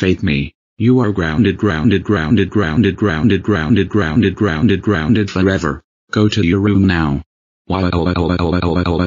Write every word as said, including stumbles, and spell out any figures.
faith me. You are grounded, grounded, grounded, grounded, grounded, grounded, grounded, grounded, grounded forever. Go to your room now.